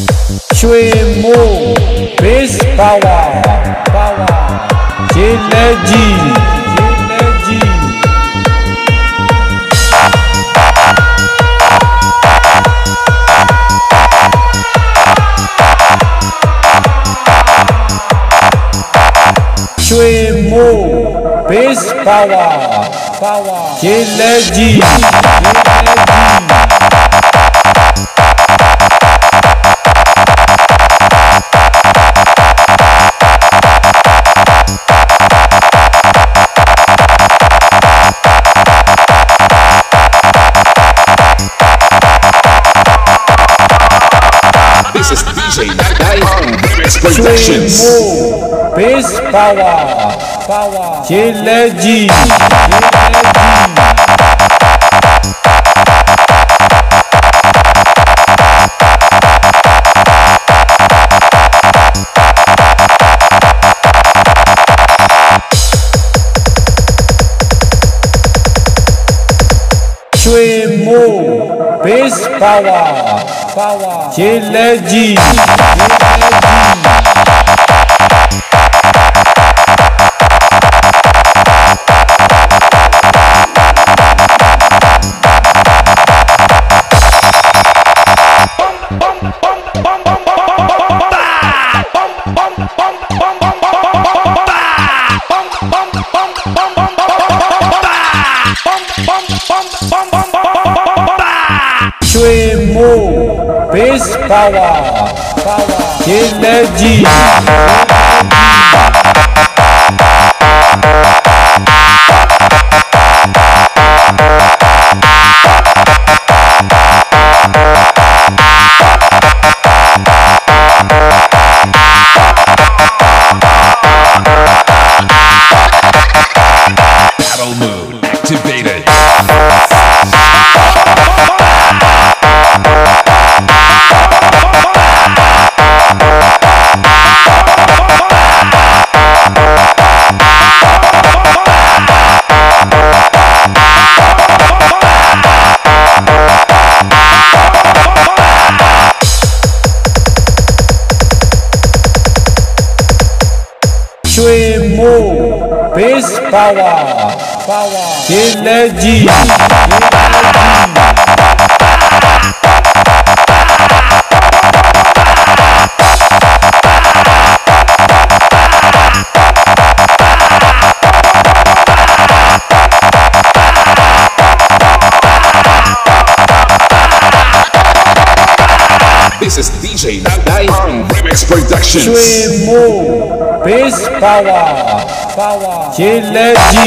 Chuemo, Base Power, Jileji. Chuemo, Base Power, Jileji. This is DJ Remix Productions. Chuemo, Base Power, Jileji. Chuemo, Base Power, Jileji. Chuemo, Base Power, Jileji. Battle mode activated. Chuemo, Base Power, Jileji. This is DJ Remix Productions. Chuemo, Base Power, Jileji.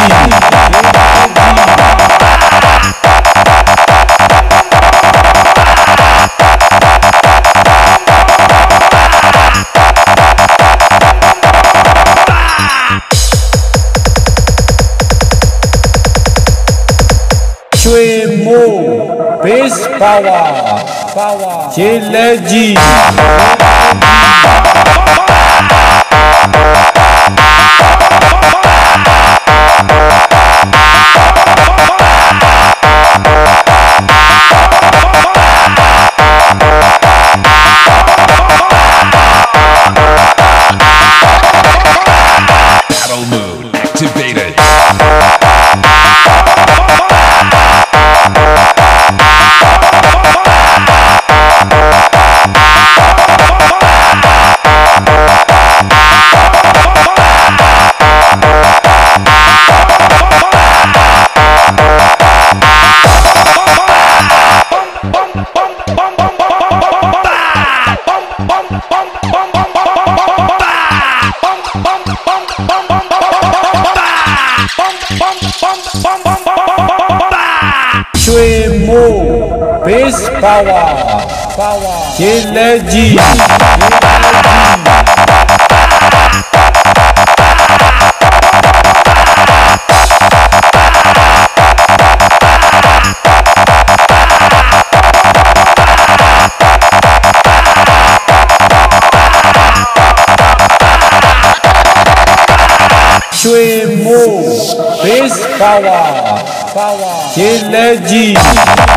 Chuemo, Base Power, Jileji. Battle mode activated. Chuemo, Base Power, Jileji. Chuemo, Base Power, Jileji.